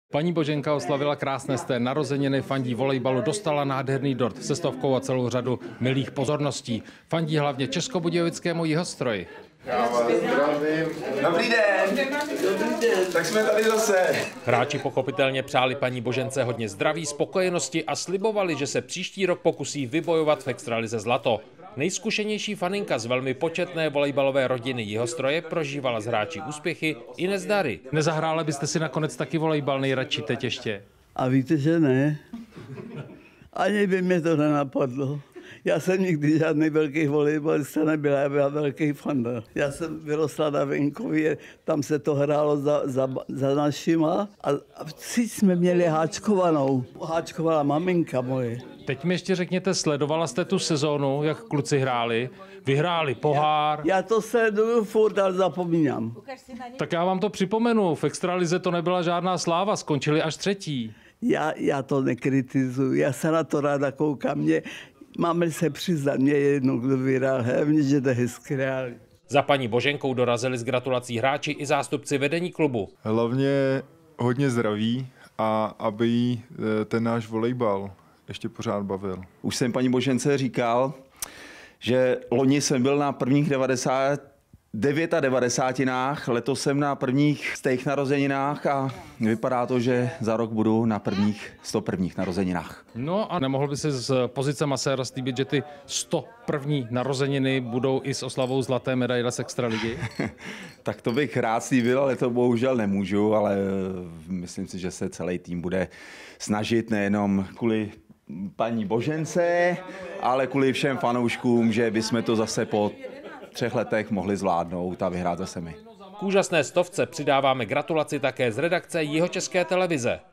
Paní Boženka oslavila krásné sté narozeniny, fandí volejbalu, dostala nádherný dort se stovkou a celou řadu milých pozorností. Fandí hlavně českobudějovickému Jihostroji. Já vás zdravím. Dobrý den. Tak jsme tady zase. Hráči pochopitelně přáli paní Božence hodně zdraví, spokojenosti a slibovali, že se příští rok pokusí vybojovat v extralize zlato. Nejzkušenější faninka z velmi početné volejbalové rodiny Jihostroje prožívala z hráči úspěchy i nezdary. Nezahráli byste si nakonec taky volejbal nejradši teď ještě? A víte, že ne. Ani by mě to nenapadlo. Já jsem nikdy žádný velký volejbalista nebyl, já byl velký fanda. Já jsem vyrostla na venkově, tam se to hrálo za našima a všichni jsme měli háčkovanou. Háčkovala maminka moje. Teď mi ještě řekněte, sledovala jste tu sezónu, jak kluci hráli? Vyhráli pohár. Já to sleduju furt, ale zapomínám. Tak já vám to připomenu, v extralize to nebyla žádná sláva, skončili až třetí. Já to nekritizuju, já se na to ráda koukám. Máme se přiznat, mě jedno, kdo vyhrál, hlavně, že to je hezky hráli. Za paní Boženkou dorazili s gratulací hráči i zástupci vedení klubu. Hlavně hodně zdraví a aby jí ten náš volejbal ještě pořád bavil. Už jsem paní Božence říkal, že loni jsem byl na prvních 99, letos jsem na prvních 100 narozeninách a vypadá to, že za rok budu na prvních 101 narozeninách. No a nemohl by se z pozice maséra slíbit, že ty 101. narozeniny budou i s oslavou zlaté medaile z extraligy? Tak to bych rád slíbil, ale to bohužel nemůžu, ale myslím si, že se celý tým bude snažit nejenom kvůli paní Božence, ale kvůli všem fanouškům, že bychom to zase po 3 letech mohli zvládnout a vyhrát zase my. K úžasné stovce přidáváme gratulaci také z redakce Jihočeské televize.